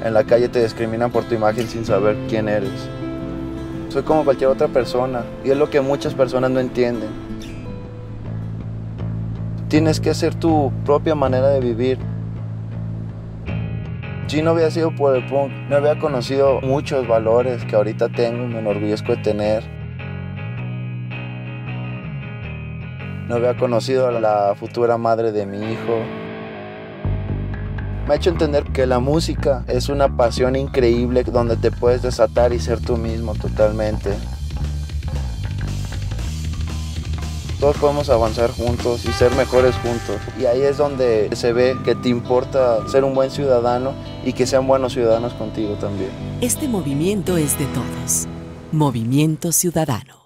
En la calle te discriminan por tu imagen sin saber quién eres. Soy como cualquier otra persona y es lo que muchas personas no entienden. Tienes que hacer tu propia manera de vivir. Si no hubiera sido por el punk, no había conocido muchos valores que ahorita tengo y me enorgullezco de tener. No había conocido a la futura madre de mi hijo. Me ha hecho entender que la música es una pasión increíble donde te puedes desatar y ser tú mismo totalmente. Todos podemos avanzar juntos y ser mejores juntos. Y ahí es donde se ve que te importa ser un buen ciudadano y que sean buenos ciudadanos contigo también. Este movimiento es de todos. Movimiento Ciudadano.